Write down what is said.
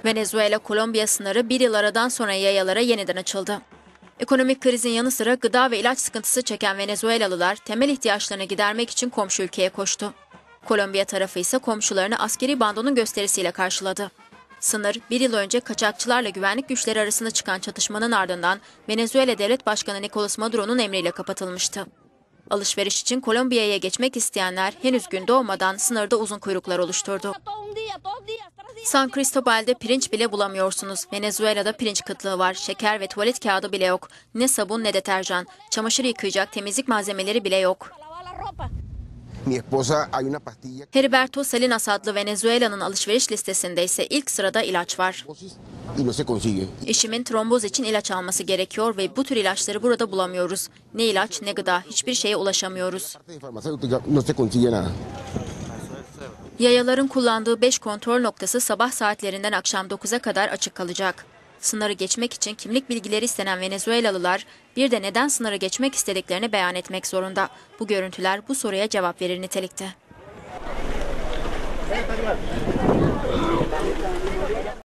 Venezuela-Kolombiya sınırı bir yıl aradan sonra yayalara yeniden açıldı. Ekonomik krizin yanı sıra gıda ve ilaç sıkıntısı çeken Venezuelalılar temel ihtiyaçlarını gidermek için komşu ülkeye koştu. Kolombiya tarafı ise komşularını askeri bandonun gösterisiyle karşıladı. Sınır, bir yıl önce kaçakçılarla güvenlik güçleri arasında çıkan çatışmanın ardından Venezuela Devlet Başkanı Nicolas Maduro'nun emriyle kapatılmıştı. Alışveriş için Kolombiya'ya geçmek isteyenler henüz gün doğmadan sınırda uzun kuyruklar oluşturdu. San Cristobal'de pirinç bile bulamıyorsunuz. Venezuela'da pirinç kıtlığı var. Şeker ve tuvalet kağıdı bile yok. Ne sabun ne deterjan. Çamaşır yıkayacak temizlik malzemeleri bile yok. Heriberto Salinas adlı Venezuela'nın alışveriş listesinde ise ilk sırada ilaç var. Eşimin tromboz için ilaç alması gerekiyor ve bu tür ilaçları burada bulamıyoruz. Ne ilaç ne gıda, hiçbir şeye ulaşamıyoruz. Yayaların kullandığı 5 kontrol noktası sabah saatlerinden akşam 9'a kadar açık kalacak. Sınırı geçmek için kimlik bilgileri istenen Venezuelalılar bir de neden sınırı geçmek istediklerini beyan etmek zorunda. Bu görüntüler bu soruya cevap verir nitelikte.